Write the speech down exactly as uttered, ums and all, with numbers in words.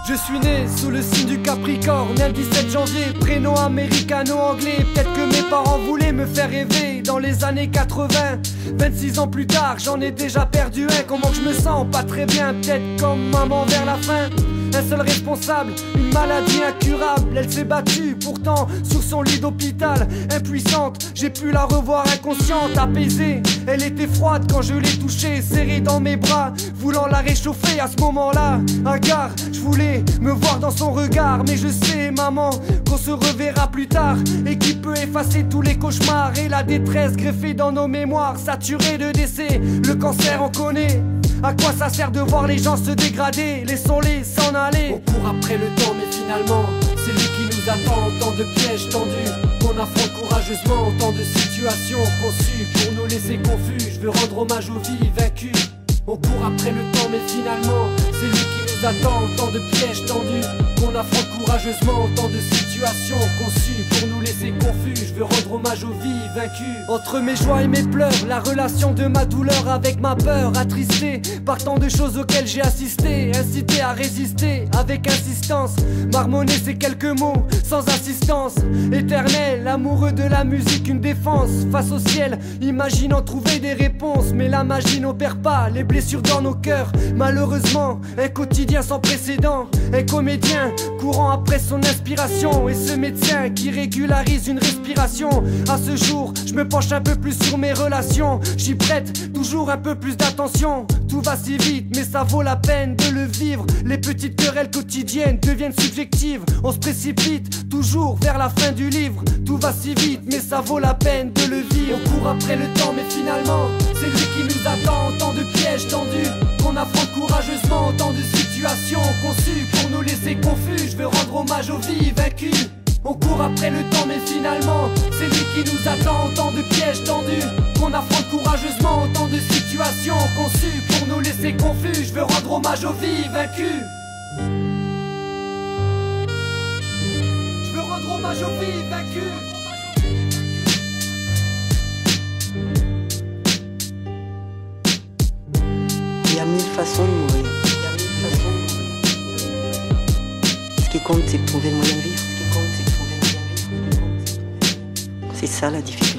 Je suis né sous le signe du Capricorne, le dix-sept janvier, prénom américano-anglais. Peut-être que mes parents voulaient me faire rêver dans les années quatre-vingts. Vingt-six ans plus tard, j'en ai déjà perdu un. Comment que je me sens? Pas très bien, peut-être comme maman vers la fin. Un seul responsable, une maladie incurable. Elle s'est battue, pourtant, sur son lit d'hôpital. Impuissante, j'ai pu la revoir inconsciente, apaisée. Elle était froide quand je l'ai touchée, serrée dans mes bras, voulant la réchauffer à ce moment-là. Hagard, je voulais me voir dans son regard. Mais je sais, maman, qu'on se reverra plus tard. Et qui peut effacer tous les cauchemars et la détresse greffée dans nos mémoires, saturée de décès. Le cancer, on connaît. À quoi ça sert de voir les gens se dégrader? Laissons-les s'en aller. On court après le temps mais finalement c'est lui qui nous attend. Tant de pièges tendus qu'on affronte courageusement. Tant de situations conçues pour nous laisser confus. Je veux rendre hommage aux vies vaincues. On court après le temps mais finalement c'est lui qui nous attend. Tant de pièges tendus qu'on affronte courageusement. Tant de situations conçues pour nous laisser confus. Je veux rendre hommage aux vies vaincues. Entre mes joies et mes pleurs, la relation de ma douleur avec ma peur, attristée par tant de choses auxquelles j'ai assisté. Incité à résister avec insistance, marmonner ces quelques mots sans assistance. Éternel, amoureux de la musique, une défense face au ciel, imaginant trouver des réponses. Mais la magie n'opère pas, les blessures dans nos cœurs. Malheureusement, un quotidien sans précédent. Un comédien courant après son inspiration. Et ce médecin qui régularise une respiration. À ce jour, je me penche un peu plus sur mes relations. J'y prête toujours un peu plus d'attention. Tout va si vite, mais ça vaut la peine de le vivre. Les petites querelles quotidiennes deviennent subjectives. On se précipite toujours vers la fin du livre. Tout va si vite, mais ça vaut la peine de le vivre. On court après le temps, mais finalement c'est lui qui nous attend. Tant de pièges tendus qu'on affronte courageusement. Tant de situations conçues pour nous laisser confus. Je veux rendre hommage aux vies vaincues. On court après le temps mais finalement c'est lui qui nous attend. Tant de pièges tendus qu'on affronte courageusement. Tant de situations conçues pour nous laisser confus. Je veux rendre hommage aux vies vaincues. Je veux rendre hommage aux vies vaincues. Il y a mille façons de mourir. Il y a mille façons de mourir. Ce qui compte c'est de trouver le moyen de vivre. C'est ça la difficulté.